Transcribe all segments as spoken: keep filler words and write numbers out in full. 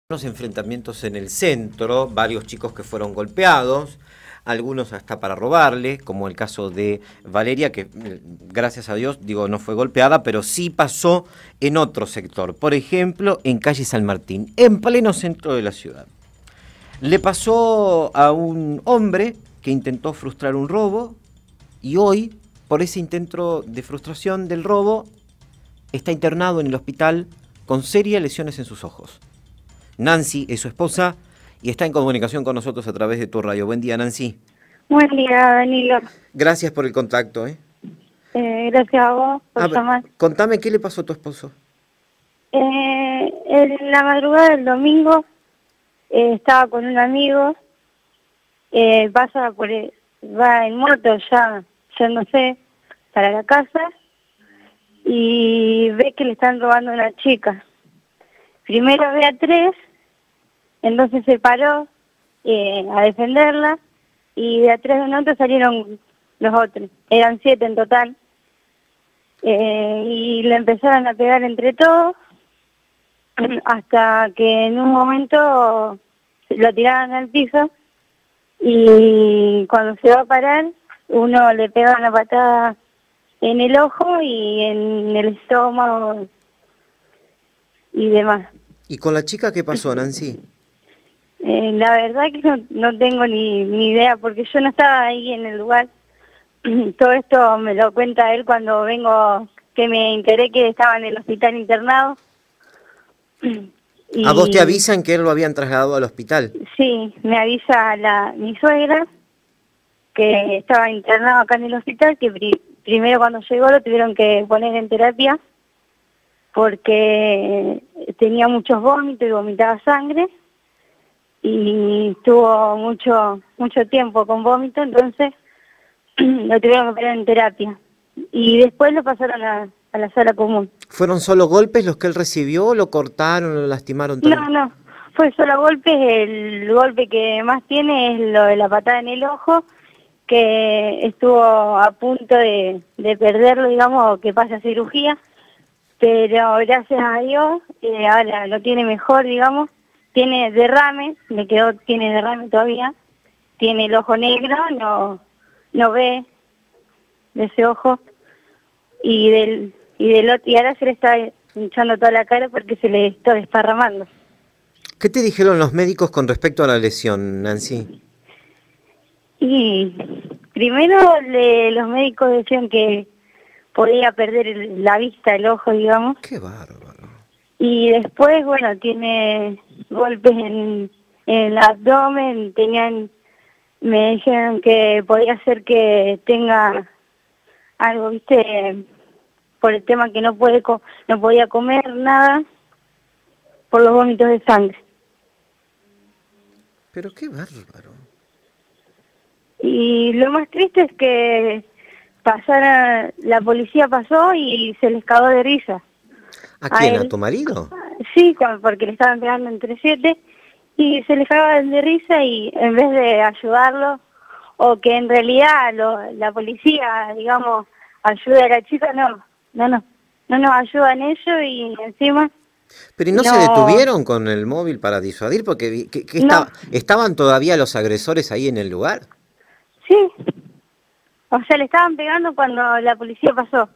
Unos enfrentamientos en el centro, varios chicos que fueron golpeados, algunos hasta para robarle, como el caso de Valeria, que gracias a Dios, digo, no fue golpeada, pero sí pasó en otro sector, por ejemplo, en calle San Martín, en pleno centro de la ciudad. Le pasó a un hombre que intentó frustrar un robo y hoy, por ese intento de frustración del robo, está internado en el hospital con serias lesiones en sus ojos. Nancy es su esposa y está en comunicación con nosotros a través de tu radio. Buen día, Nancy. Buen día, Danilo. Gracias por el contacto. ¿eh? Eh, gracias a vos por Ah, llamar. contame, ¿qué le pasó a tu esposo? Eh, en la madrugada del domingo eh, estaba con un amigo, eh, pasa por el- va en moto ya, ya no sé, para la casa y ve que le están robando a una chica. Primero ve a tres, entonces se paró eh, a defenderla y de atrás de un auto salieron los otros, eran siete en total, eh, y le empezaron a pegar entre todos hasta que en un momento lo tiraron al piso y cuando se va a parar uno le pega una patada en el ojo y en el estómago y demás. ¿Y con la chica qué pasó, Nancy? Eh, la verdad que no, no tengo ni, ni idea porque yo no estaba ahí en el lugar. Todo esto me lo cuenta él cuando vengo, que me enteré que estaba en el hospital internado. Y ¿A vos te avisan que él lo habían trasladado al hospital? sí, me avisa la mi suegra que estaba internado acá en el hospital, que pri- primero cuando llegó lo tuvieron que poner en terapia porque tenía muchos vómitos y vomitaba sangre y estuvo mucho mucho tiempo con vómito, entonces lo tuvieron que poner en terapia y después lo pasaron a, a la sala común. ¿Fueron solo golpes los que él recibió? ¿Lo cortaron, lo lastimaron No, también? no, fue solo golpes, el golpe que más tiene es lo de la patada en el ojo, que estuvo a punto de, de perderlo, digamos, o que pase a cirugía, pero gracias a Dios eh, ahora lo tiene mejor, digamos, tiene derrame, le quedó, tiene derrame todavía, tiene el ojo negro, no, no ve de ese ojo, y del, y del otro, y ahora se le está hinchando toda la cara porque se le está desparramando. ¿Qué te dijeron los médicos con respecto a la lesión, Nancy? Y primero le, los médicos decían que podía perder el- la vista, el ojo, digamos, Qué bárbaro. y después, bueno, tiene golpes en, en el abdomen, tenían, me dijeron que podía ser que tenga algo, viste, por el tema que no puede co- no podía comer nada por los vómitos de sangre. Pero qué bárbaro. Y lo más triste es que pasara, la policía pasó y se les cagó de risa. ¿A A quién? ¿A él. tu marido? Sí, con- porque le estaban pegando entre siete y se les cagaban de risa y en vez de ayudarlo o que en realidad lo- la policía, digamos, ayude a la chica, no, no, no, no nos ayudan ellos y encima Pero ¿y no, se no, detuvieron con el móvil para disuadir? Porque vi- ¿qué, qué no, estaba, ¿estaban todavía los agresores ahí en el lugar? sí, o sea, le estaban pegando cuando la policía pasó.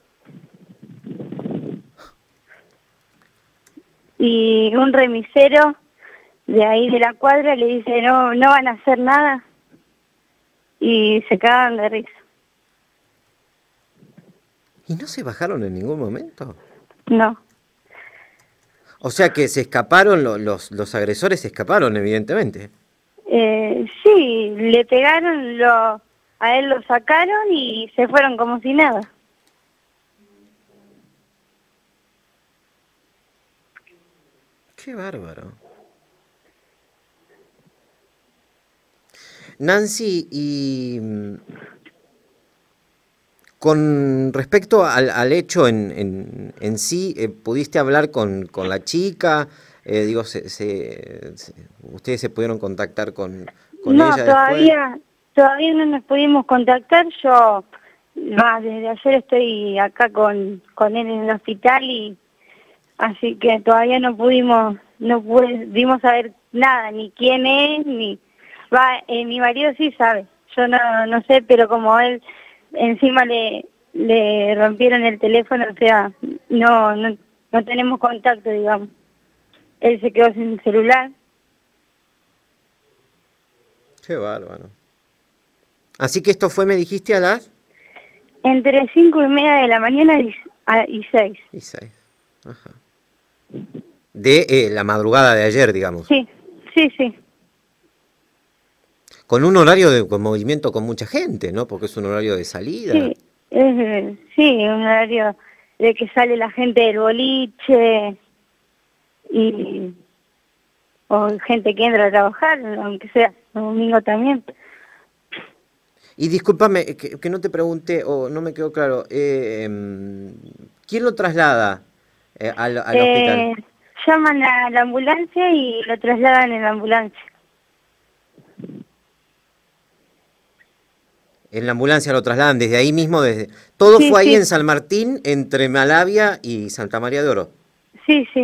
Y un remisero de ahí de la cuadra le dice, no, no van a hacer nada, y se cagan de risa. ¿Y no se bajaron en ningún momento? No, O sea que se escaparon, lo- los, los agresores se escaparon, evidentemente. eh, sí, le pegaron, lo, a él lo sacaron y se fueron como si nada. Qué bárbaro. Nancy, y mm, con respecto al, al hecho en, en, en sí, eh, ¿pudiste hablar con, con la chica? Eh, digo, se, se- se- ¿ustedes se pudieron contactar con, con No, ella después? todavía, todavía no nos pudimos contactar. Yo, más desde ayer estoy acá con, con él en el hospital y así que todavía no pudimos no pudimos saber nada, ni quién es, ni... Va, eh, mi marido sí sabe, yo no, no sé, pero como él encima le, le rompieron el teléfono, o sea, no, no, no tenemos contacto, digamos. Él se quedó sin celular. Qué bárbaro. Así que esto fue, me dijiste, a las... Entre cinco y media de la mañana y, a, y seis. Y seis. Ajá. De eh, la madrugada de ayer, digamos. Sí, sí, sí. Con un horario de con movimiento con mucha gente, ¿no? Porque es un horario de salida. Sí, es, sí, un horario de que sale la gente del boliche y o gente que entra a trabajar, aunque sea un domingo también. Y discúlpame, que, que no te pregunté, o no me quedó claro, eh, ¿quién lo traslada eh, al, al Eh, hospital? Llaman a la ambulancia y lo trasladan en la ambulancia. En la ambulancia lo trasladan desde ahí mismo, desde... Todo Sí, fue ahí sí. en San Martín, entre Malavia y Santa María de Oro. Sí, sí.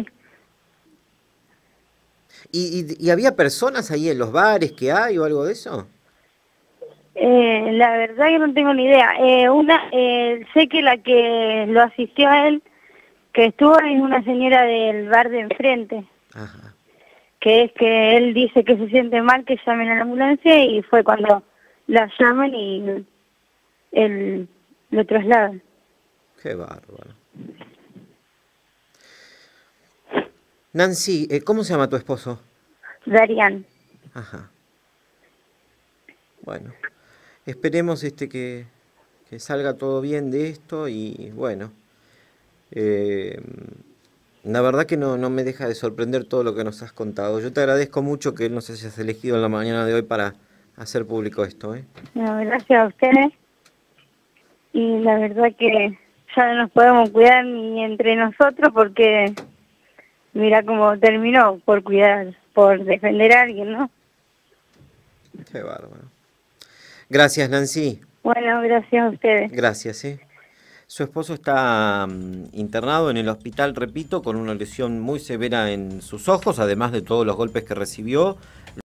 ¿Y, y, y había personas ahí en los bares que hay o algo de eso? Eh, la verdad que no tengo ni idea. Eh, una, eh, sé que la que lo asistió a él, que estuvo, es una señora del bar de enfrente. Ajá. Que es que él dice que se siente mal, que llamen a la ambulancia y fue cuando la llaman y él lo trasladan. Qué bárbaro. Nancy, eh, ¿cómo se llama tu esposo? Darían. Ajá. Bueno, esperemos este que, que salga todo bien de esto y bueno, eh, la verdad que no, no me deja de sorprender todo lo que nos has contado. Yo te agradezco mucho que nos hayas elegido en la mañana de hoy para hacer público esto, ¿eh? No, gracias a ustedes. Y la verdad que ya no nos podemos cuidar ni entre nosotros porque mira cómo terminó por cuidar, por defender a alguien, ¿no? Qué bárbaro. Gracias, Nancy. Bueno, gracias a ustedes. Gracias, ¿eh? Su esposo está um, internado en el hospital, repito, con una lesión muy severa en sus ojos, además de todos los golpes que recibió.